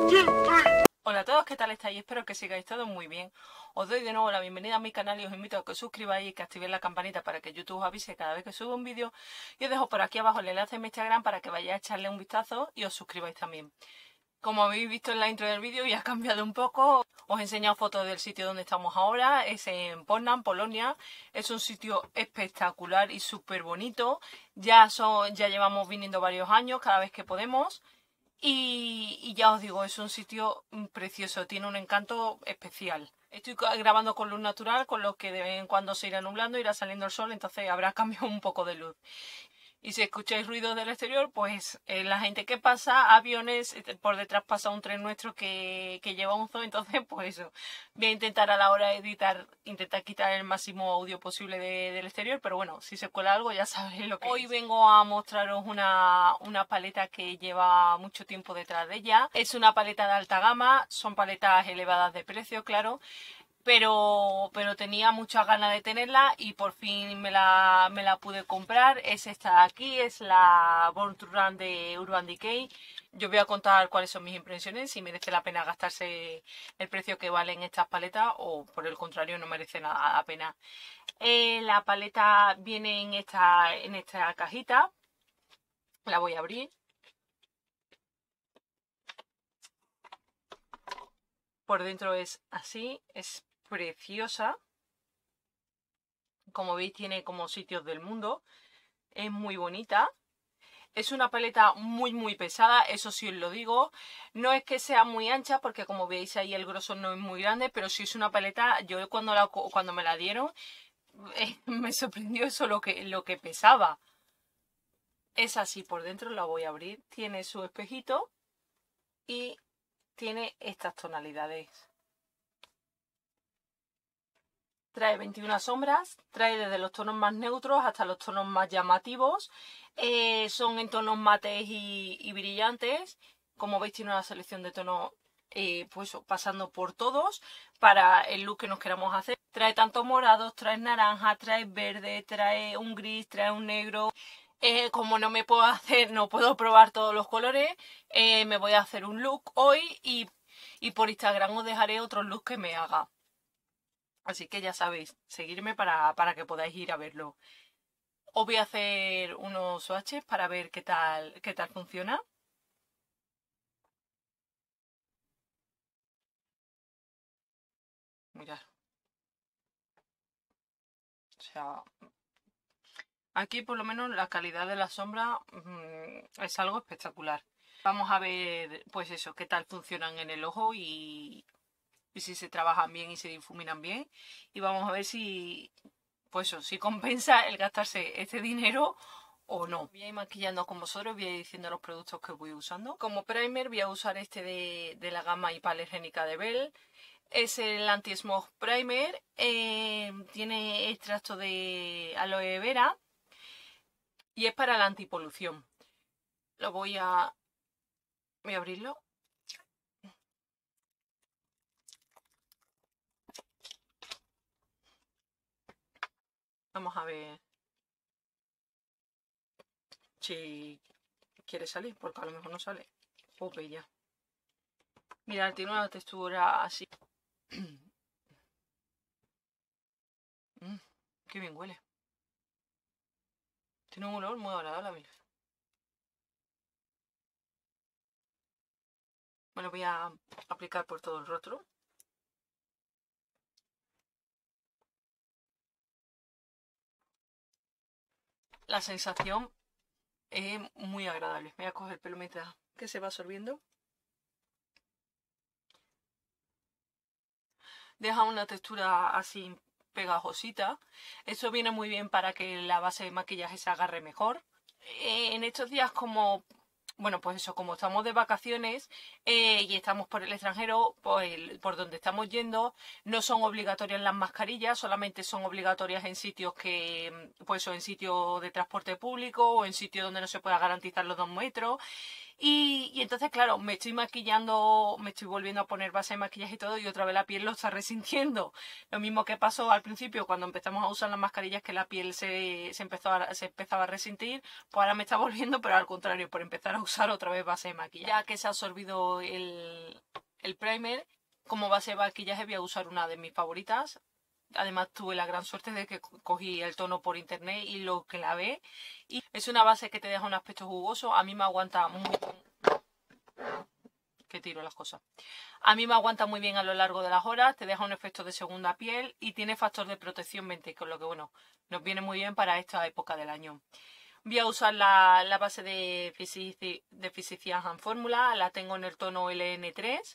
Hola a todos, ¿qué tal estáis? Espero que sigáis todos muy bien. Os doy de nuevo la bienvenida a mi canal y os invito a que os suscribáis y que activéis la campanita para que YouTube os avise cada vez que subo un vídeo. Y os dejo por aquí abajo el enlace a mi Instagram para que vayáis a echarle un vistazo y os suscribáis también. Como habéis visto en la intro del vídeo, ya ha cambiado un poco. Os he enseñado fotos del sitio donde estamos ahora. Es en Poznań, Polonia. Es un sitio espectacular y súper bonito. Ya llevamos viniendo varios años, cada vez que podemos. Y ya os digo, es un sitio precioso, tiene un encanto especial. Estoy grabando con luz natural, con lo que de vez en cuando se irá nublando, irá saliendo el sol, entonces habrá cambiado un poco de luz. Y si escucháis ruidos del exterior, pues la gente que pasa, aviones, por detrás pasa un tren nuestro que lleva un zoo, entonces pues eso. Voy a intentar a la hora de editar, intentar quitar el máximo audio posible del exterior, pero bueno, si se cuela algo ya sabéis lo que Hoy es. Vengo a mostraros una paleta que lleva mucho tiempo detrás de ella. Es una paleta de alta gama, son paletas elevadas de precio, claro. Pero tenía muchas ganas de tenerla y por fin me la pude comprar. Es esta de aquí, es la Born to Run de Urban Decay. Yo voy a contar cuáles son mis impresiones, si merece la pena gastarse el precio que valen estas paletas o por el contrario no merece nada la pena. La paleta viene en esta cajita, la voy a abrir. Por dentro es así, es preciosa. Como veis tiene como sitios del mundo. Es muy bonita. Es una paleta muy pesada, eso sí os lo digo. No es que sea muy ancha porque como veis ahí el grosor no es muy grande, pero sí es una paleta, yo cuando me la dieron me sorprendió eso lo que pesaba. Es así por dentro, la voy a abrir. Tiene su espejito y tiene estas tonalidades. Trae 21 sombras, trae desde los tonos más neutros hasta los tonos más llamativos. Son en tonos mates y brillantes. Como veis tiene una selección de tonos pues pasando por todos para el look que nos queramos hacer. Trae tanto morados, trae naranja, trae verde, trae un gris, trae un negro. Como no puedo probar todos los colores, me voy a hacer un look hoy y por Instagram os dejaré otros looks que me haga. Así que ya sabéis, seguirme para que podáis ir a verlo. Os voy a hacer unos swatches para ver qué tal funciona. Mirad. O sea, aquí por lo menos la calidad de la sombra es algo espectacular. Vamos a ver, pues eso, qué tal funcionan en el ojo y si se trabajan bien y se difuminan bien. Y vamos a ver si, pues eso, si compensa el gastarse este dinero o no. Voy a ir maquillando con vosotros, voy a ir diciendo los productos que voy usando. Como primer voy a usar este de la gama hipoalergénica de Bell. Es el anti-smog primer, tiene extracto de aloe vera y es para la antipolución. Voy a abrirlo. Vamos a ver si quiere salir, porque a lo mejor no sale. Oh, bella. Mirad, tiene una textura así. Qué bien huele. Tiene un olor muy agradable. Me lo voy a aplicar por todo el rostro. La sensación es muy agradable. Voy a coger el pelo mientras que se va absorbiendo. Deja una textura así pegajosita. Eso viene muy bien para que la base de maquillaje se agarre mejor. En estos días como, bueno, pues eso, como estamos de vacaciones y estamos por el extranjero, por donde estamos yendo, no son obligatorias las mascarillas, solamente son obligatorias en sitios que, pues o en sitios de transporte público o en sitios donde no se pueda garantizar los 2 metros. Y entonces, claro, me estoy maquillando, me estoy volviendo a poner base de maquillaje y todo, y otra vez la piel lo está resintiendo. Lo mismo que pasó al principio cuando empezamos a usar las mascarillas, que la piel se empezaba a resentir, pues ahora me está volviendo, pero al contrario, por empezar a usar otra vez base de maquillaje. Ya que se ha absorbido el primer, como base de maquillaje voy a usar una de mis favoritas. Además tuve la gran suerte de que cogí el tono por internet y lo clavé. Y es una base que te deja un aspecto jugoso. A mí me aguanta muy bien. Que tiro las cosas. A mí me aguanta muy bien a lo largo de las horas. Te deja un efecto de segunda piel y tiene factor de protección 20, con lo que bueno, nos viene muy bien para esta época del año. Voy a usar la base de Physicians and Formula. La tengo en el tono LN3.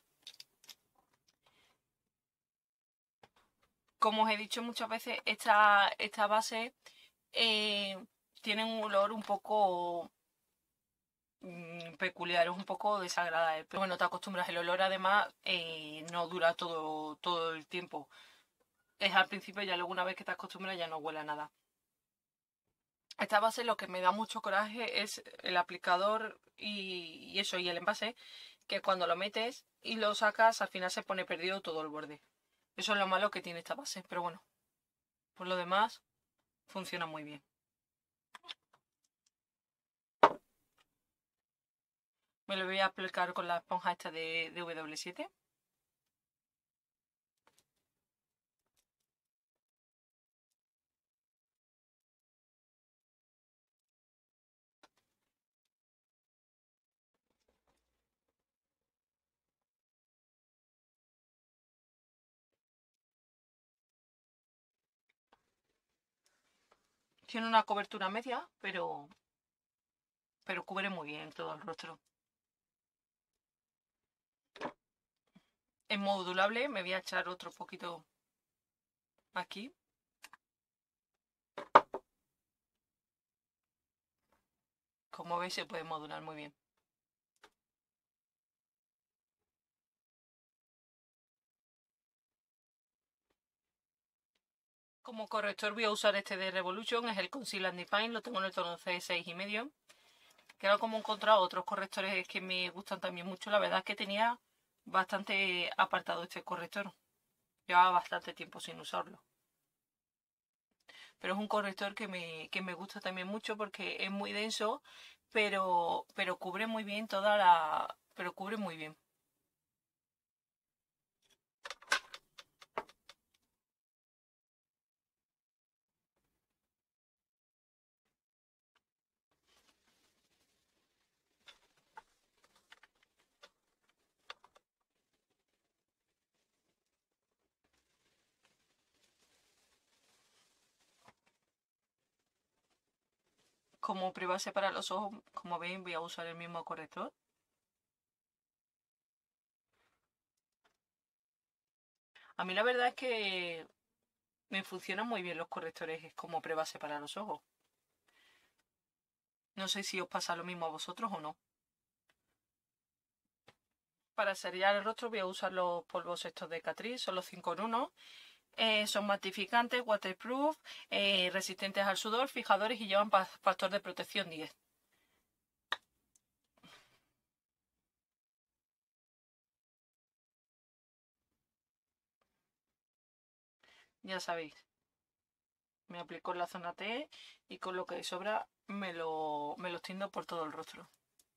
Como os he dicho muchas veces, esta base tiene un olor un poco peculiar, es un poco desagradable. Pero bueno, te acostumbras. El olor además no dura todo el tiempo. Es al principio, ya luego una vez que te acostumbras ya no huele a nada. Esta base lo que me da mucho coraje es el aplicador y eso, y el envase, que cuando lo metes y lo sacas al final se pone perdido todo el borde. Eso es lo malo que tiene esta base, pero bueno, por lo demás funciona muy bien. Me lo voy a aplicar con la esponja esta de W7. Tiene una cobertura media, pero cubre muy bien todo el rostro. Es modulable, me voy a echar otro poquito aquí. Como veis se puede modular muy bien. Como corrector voy a usar este de Revolution, es el Conceal and Define, lo tengo en el tono C6,5. Que ahora como he encontrado otros correctores que me gustan también mucho, la verdad es que tenía bastante apartado este corrector. Llevaba bastante tiempo sin usarlo. Pero es un corrector que me gusta también mucho porque es muy denso, pero cubre muy bien toda la... pero cubre muy bien. Como prebase para los ojos, como veis, voy a usar el mismo corrector. A mí la verdad es que me funcionan muy bien los correctores como prebase para los ojos. No sé si os pasa lo mismo a vosotros o no. Para sellar el rostro voy a usar los polvos estos de Catrice, son los 5 en 1. Son matificantes, waterproof, resistentes al sudor, fijadores y llevan factor de protección 10. Ya sabéis, me aplico en la zona T y con lo que sobra me lo extiendo por todo el rostro.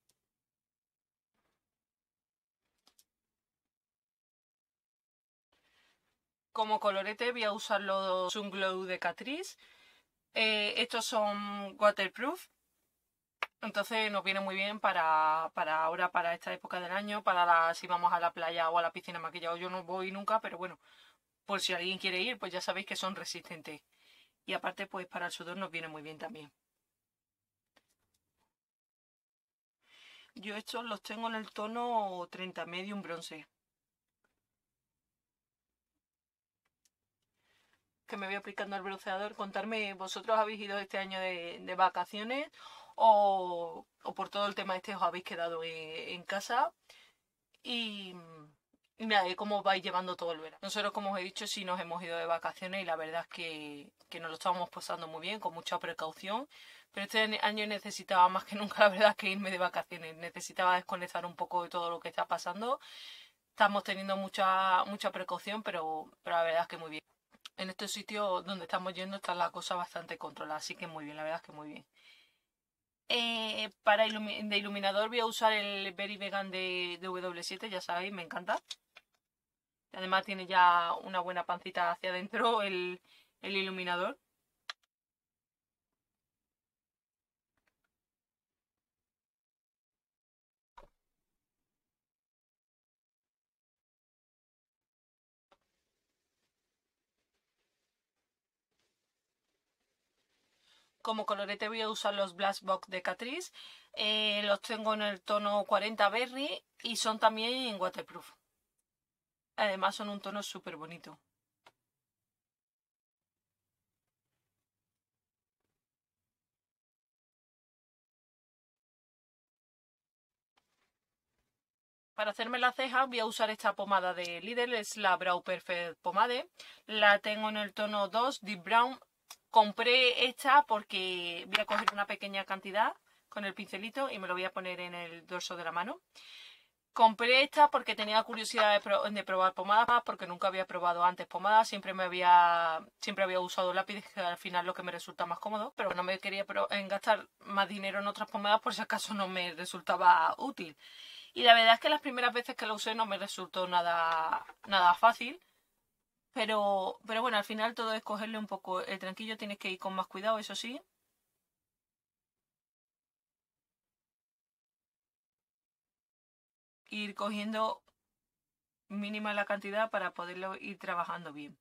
Como colorete voy a usar los Sun Glow de Catrice. Estos son waterproof. Entonces nos viene muy bien para ahora, para esta época del año, si vamos a la playa o a la piscina maquillado. Yo no voy nunca, pero bueno, por si alguien quiere ir, pues ya sabéis que son resistentes. Y aparte, pues para el sudor nos viene muy bien también. Yo estos los tengo en el tono 30 medium bronce. Que me voy aplicando el bronceador. Contarme, ¿vosotros habéis ido este año de vacaciones o por todo el tema este os habéis quedado en casa? Y nada, cómo vais llevando todo el verano. Nosotros, como os he dicho, sí nos hemos ido de vacaciones y la verdad es que nos lo estábamos pasando muy bien, con mucha precaución, Pero este año necesitaba más que nunca, la verdad, que irme de vacaciones. Necesitaba desconectar un poco de todo lo que está pasando. Estamos teniendo mucha precaución, pero la verdad es que muy bien. En estos sitios donde estamos yendo está la cosa bastante controlada, así que muy bien, la verdad es que muy bien. De iluminador voy a usar el Very Vegan de W7, ya sabéis, me encanta. Además tiene ya una buena pancita hacia adentro el iluminador. Como colorete voy a usar los Blast Box de Catrice. Los tengo en el tono 40 Berry y son también waterproof. Además son un tono súper bonito. Para hacerme las cejas voy a usar esta pomada de Lidl, es la Brow Perfect Pomade. La tengo en el tono 2, Deep Brown. Compré esta porque voy a coger una pequeña cantidad con el pincelito y me lo voy a poner en el dorso de la mano. Compré esta porque tenía curiosidad de probar pomadas, porque nunca había probado antes pomadas, siempre había usado lápiz, que al final lo que me resulta más cómodo, pero no me quería gastar más dinero en otras pomadas por si acaso no me resultaba útil. Y la verdad es que las primeras veces que lo usé no me resultó nada fácil, pero bueno, al final todo es cogerle un poco el tranquillo, tienes que ir con más cuidado, eso sí. Ir cogiendo mínima la cantidad para poderlo ir trabajando bien.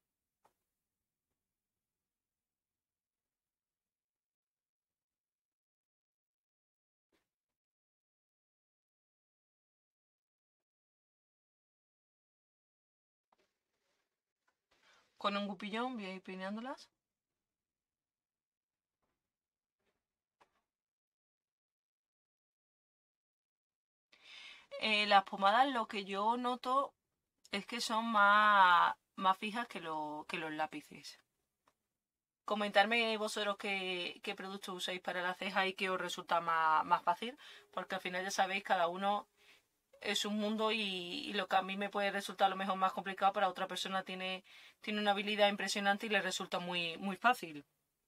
Con un gupillón voy a ir peinándolas. Las pomadas lo que yo noto es que son más fijas que los lápices. Comentarme vosotros qué productos usáis para la ceja y qué os resulta más fácil, porque al final ya sabéis, cada uno es un mundo y lo que a mí me puede resultar a lo mejor más complicado, para otra persona tiene una habilidad impresionante y le resulta muy fácil.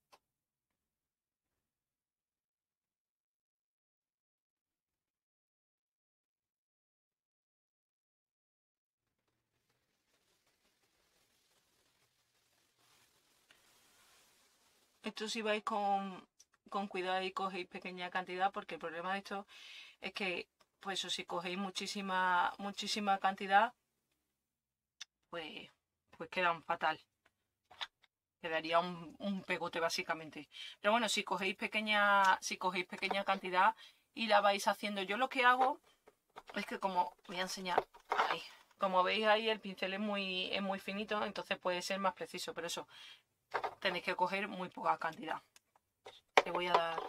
Esto si vais con cuidado y cogéis pequeña cantidad, porque el problema de esto es que, pues eso, si cogéis muchísima cantidad, pues, pues quedan fatal. Quedaría un pegote básicamente. Pero bueno, si cogéis pequeña cantidad y la vais haciendo, yo lo que hago es que, como voy a enseñar ahí, como veis ahí el pincel es muy finito, entonces puede ser más preciso, pero eso, tenéis que coger muy poca cantidad. Te voy a dar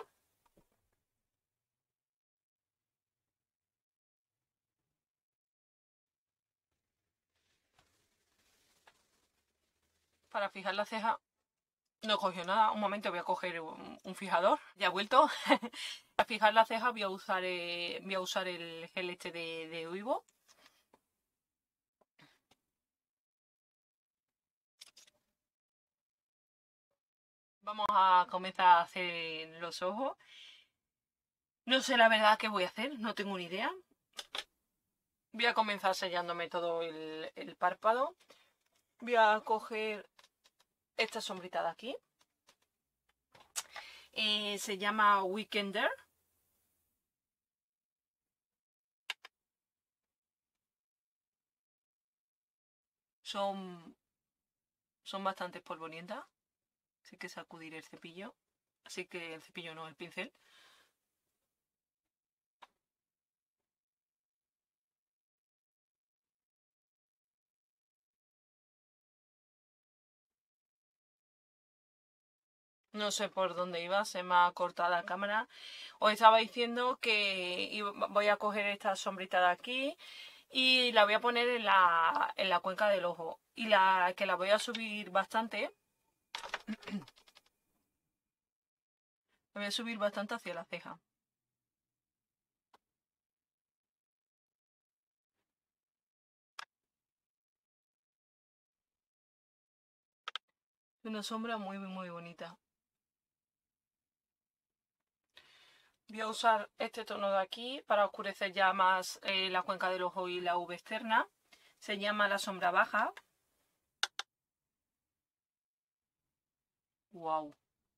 para fijar la ceja. No cogió nada. Un momento, voy a coger un fijador. Ya he vuelto. Para fijar la ceja voy a usar el gel este de Uibo. Vamos a comenzar a hacer los ojos. No sé la verdad qué voy a hacer, no tengo ni idea. Voy a comenzar sellándome todo el párpado. Voy a coger esta sombrita de aquí. Se llama Weekender. Son, son bastante polvorientas. Así que sacudir el cepillo. Así que el cepillo no, el pincel. No sé por dónde iba, se me ha cortado la cámara. Os estaba diciendo que voy a coger esta sombrita de aquí y la voy a poner en la cuenca del ojo. Y que la voy a subir bastante Lo voy a subir bastante hacia la ceja. Una sombra muy bonita. Voy a usar este tono de aquí para oscurecer ya más la cuenca del ojo y la V externa. Se llama la sombra baja. ¡Wow!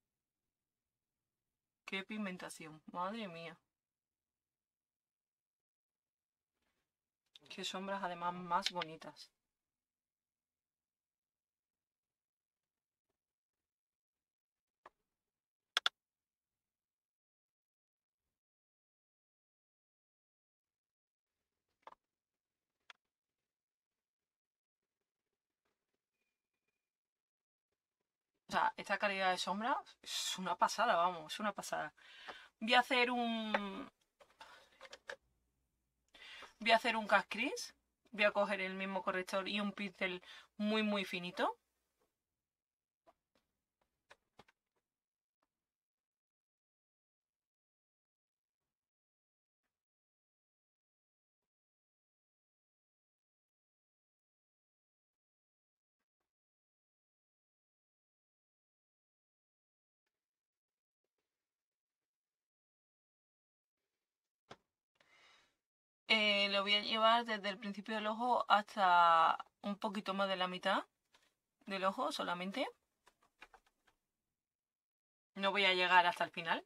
¡Qué pigmentación! ¡Madre mía! ¡Qué sombras además más bonitas! O sea, esta calidad de sombra es una pasada, vamos, es una pasada. Voy a hacer un... Voy a hacer un cat crease. Voy a coger el mismo corrector y un pincel muy finito. Lo voy a llevar desde el principio del ojo hasta un poquito más de la mitad del ojo solamente. No voy a llegar hasta el final.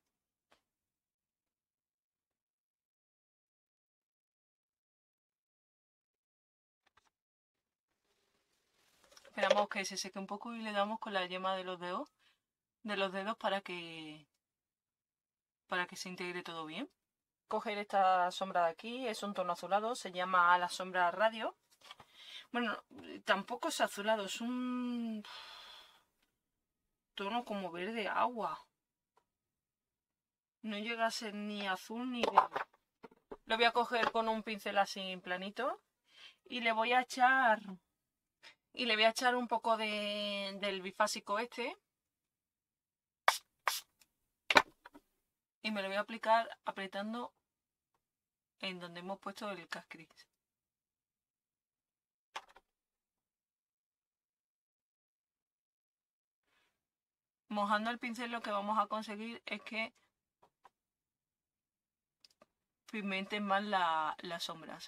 Esperamos que se seque un poco y le damos con la yema de los dedos para que se integre todo bien. Coger esta sombra de aquí, es un tono azulado, se llama la sombra radio. Bueno, tampoco es azulado, es un tono como verde agua. No llega a ser ni azul ni verde. Lo voy a coger con un pincel así planito y le voy a echar un poco del bifásico este y me lo voy a aplicar apretando en donde hemos puesto el cat crease. Mojando el pincel lo que vamos a conseguir es que pigmenten más las sombras.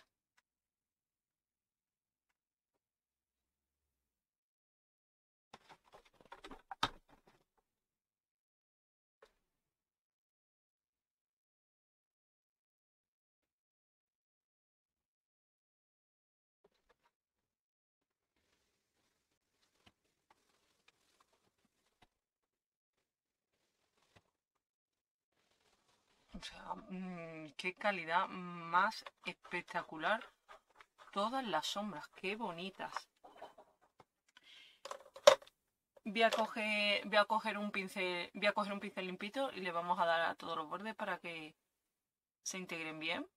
O sea, qué calidad más espectacular. Todas las sombras, qué bonitas. Voy a coger un pincel limpito y le vamos a dar a todos los bordes para que se integren bien.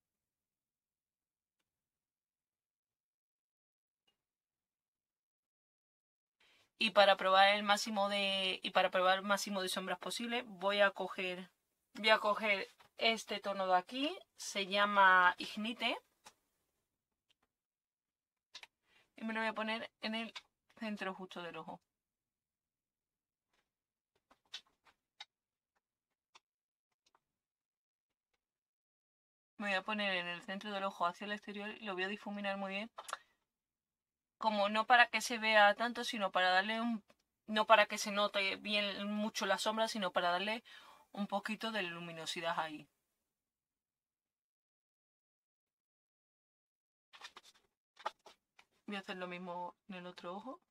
Y para probar el máximo de sombras posible, voy a coger este tono de aquí, se llama Ignite. Y me lo voy a poner en el centro justo del ojo. Me voy a poner en el centro del ojo hacia el exterior y lo voy a difuminar muy bien. Como no para que se vea tanto, sino para darle no para que se note bien mucho la sombra, sino para darle un poquito de luminosidad ahí. Voy a hacer lo mismo en el otro ojo.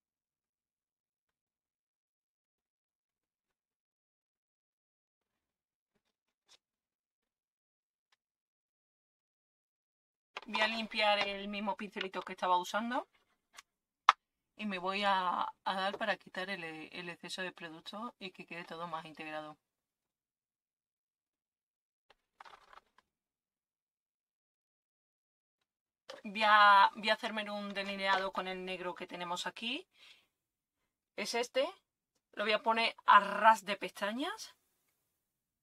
Voy a limpiar el mismo pincelito que estaba usando y me voy a dar para quitar el exceso de producto y que quede todo más integrado. Voy a hacerme un delineado con el negro que tenemos aquí. Es este. Lo voy a poner a ras de pestañas.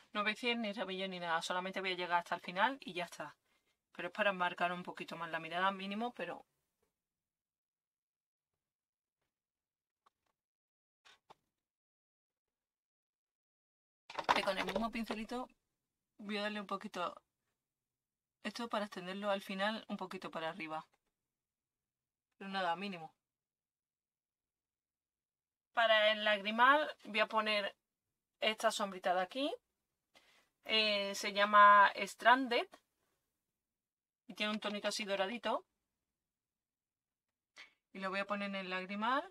No voy a decir ni rabillo ni nada, solamente voy a llegar hasta el final y ya está. Pero es para marcar un poquito más la mirada mínimo, pero... Y con el mismo pincelito voy a darle un poquito... Esto para extenderlo al final un poquito para arriba. Pero nada, mínimo. Para el lagrimal voy a poner esta sombrita de aquí. Se llama Stranded. Y tiene un tonito así doradito. Y lo voy a poner en el lagrimal.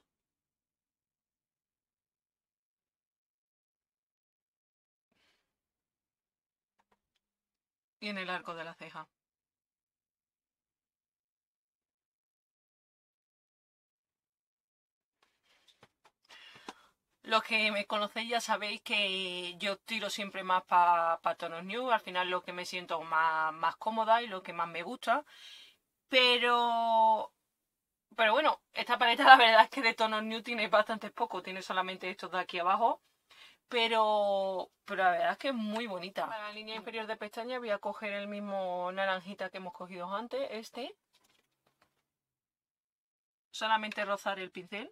Y en el arco de la ceja. Los que me conocéis ya sabéis que yo tiro siempre más para tonos nude. Al final lo que me siento más cómoda y lo que más me gusta. Pero bueno, esta paleta la verdad es que de tonos nude tiene bastantes pocos. Tiene solamente estos de aquí abajo. Pero la verdad es que es muy bonita. Para la línea inferior de pestañas voy a coger el mismo naranjita que hemos cogido antes, este. Solamente rozar el pincel.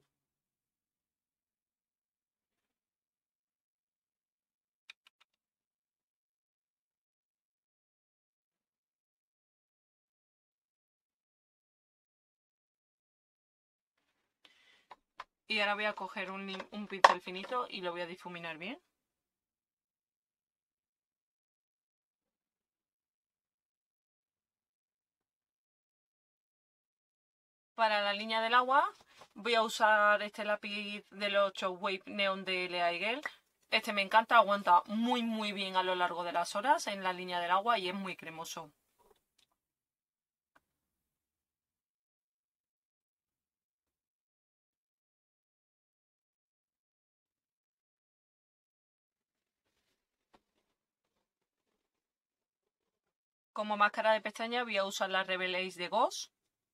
Y ahora voy a coger un pincel finito y lo voy a difuminar bien. Para la línea del agua voy a usar este lápiz de los Shockwave Neon de Lea Hegel. Este me encanta, aguanta muy bien a lo largo de las horas en la línea del agua y es muy cremoso. Como máscara de pestaña voy a usar la Rebel Ace de Ghost.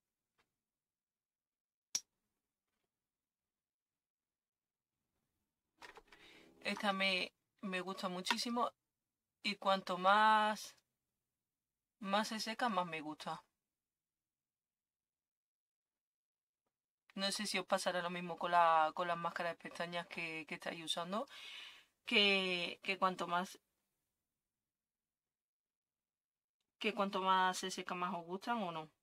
Esta me gusta muchísimo y cuanto más se seca, más me gusta. No sé si os pasará lo mismo con las máscaras de pestañas que estáis usando, que cuanto más se seca, más os gustan o no.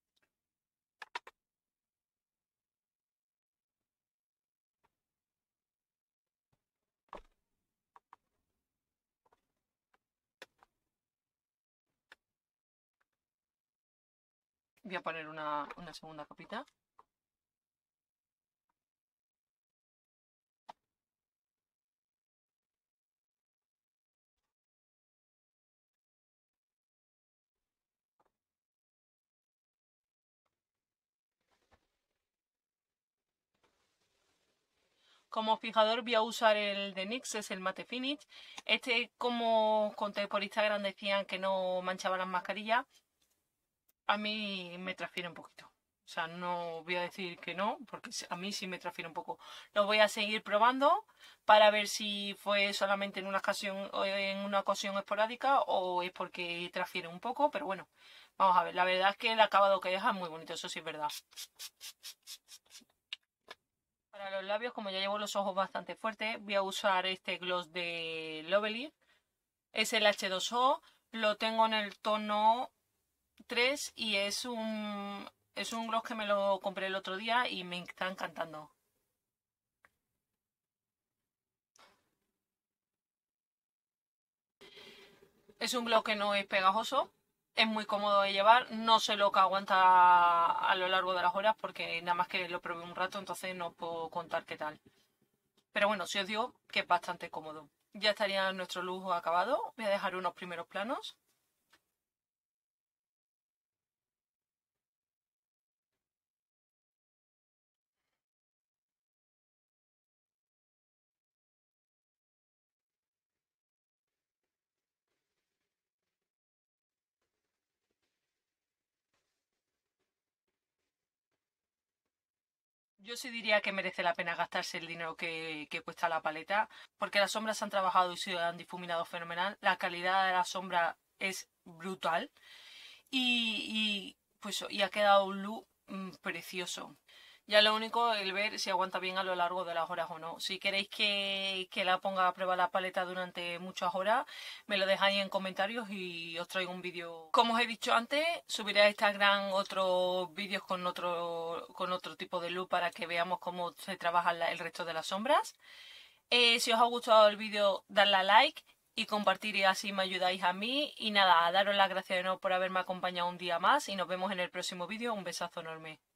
Voy a poner una segunda capita. Como fijador voy a usar el de NYX, es el Matte Finish. Este, como conté por Instagram, decían que no manchaba las mascarillas. A mí me transfiere un poquito. O sea, no voy a decir que no, porque a mí sí me transfiere un poco. Lo voy a seguir probando para ver si fue solamente en una ocasión esporádica o es porque transfiere un poco, pero bueno, vamos a ver. La verdad es que el acabado que deja es muy bonito, eso sí es verdad. Para los labios, como ya llevo los ojos bastante fuertes, voy a usar este gloss de Lovely. Es el H2O, lo tengo en el tono 3 y es un gloss que me lo compré el otro día y me está encantando. Es un gloss que no es pegajoso, es muy cómodo de llevar, no sé lo que aguanta a lo largo de las horas porque nada más que lo probé un rato, entonces no puedo contar qué tal. Pero bueno, si os digo que es bastante cómodo. Ya estaría nuestro lujo acabado. Voy a dejar unos primeros planos. Yo sí diría que merece la pena gastarse el dinero que cuesta la paleta, porque las sombras se han trabajado y se han difuminado fenomenal. La calidad de la sombra es brutal y ha quedado un look precioso. Ya lo único el ver si aguanta bien a lo largo de las horas o no. Si queréis que la ponga a prueba la paleta durante muchas horas, me lo dejáis en comentarios y os traigo un vídeo. Como os he dicho antes, subiré a Instagram otros vídeos con otro tipo de luz para que veamos cómo se trabaja el resto de las sombras. Si os ha gustado el vídeo, dadle a like y compartir y así me ayudáis a mí. Y nada, daros las gracias de nuevo por haberme acompañado un día más y nos vemos en el próximo vídeo. Un besazo enorme.